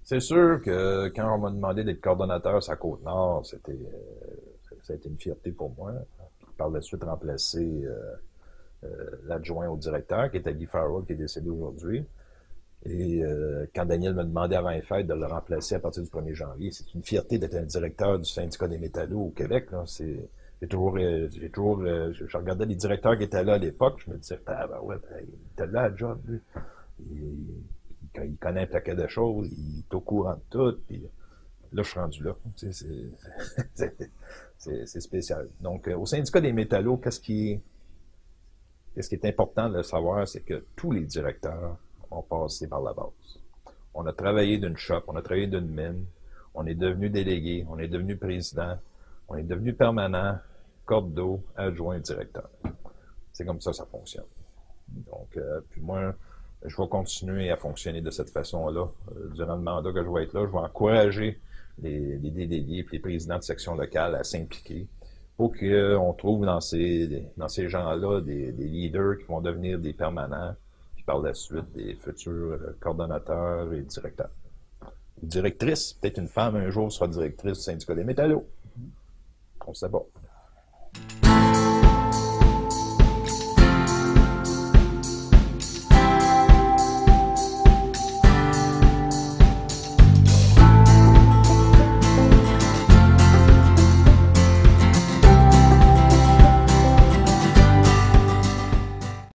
C'est sûr que quand on m'a demandé d'être coordonnateur sur la Côte-Nord, ça a été une fierté pour moi. Par la suite, remplacer l'adjoint au directeur, qui était Guy Farrell, qui est décédé aujourd'hui. Et quand Daniel m'a demandé avant les fêtes de le remplacer à partir du 1er janvier, c'est une fierté d'être un directeur du syndicat des métallos au Québec. Là. Je regardais les directeurs qui étaient là à l'époque, je me disais, ah ben ouais, ben, il était là à job, lui. Il connaît un paquet de choses, il est au courant de tout, puis là, je suis rendu là. C'est spécial. Donc, au syndicat des métallos, qu'est-ce qui est important de savoir, c'est que tous les directeurs ont passé par la base. On a travaillé d'une shop, on a travaillé d'une mine, on est devenu délégué, on est devenu président, on est devenu permanent, corde d'eau, adjoint, directeur. C'est comme ça fonctionne. Donc, puis moi, je vais continuer à fonctionner de cette façon-là. Durant le mandat que je vais être là, je vais encourager les délégués et les présidents de section locale à s'impliquer pour qu'on trouve dans ces gens-là des leaders qui vont devenir des permanents, puis par la suite des futurs coordonnateurs et directeurs. Directrice, peut-être une femme un jour sera directrice du syndicat des métallos. On sait pas.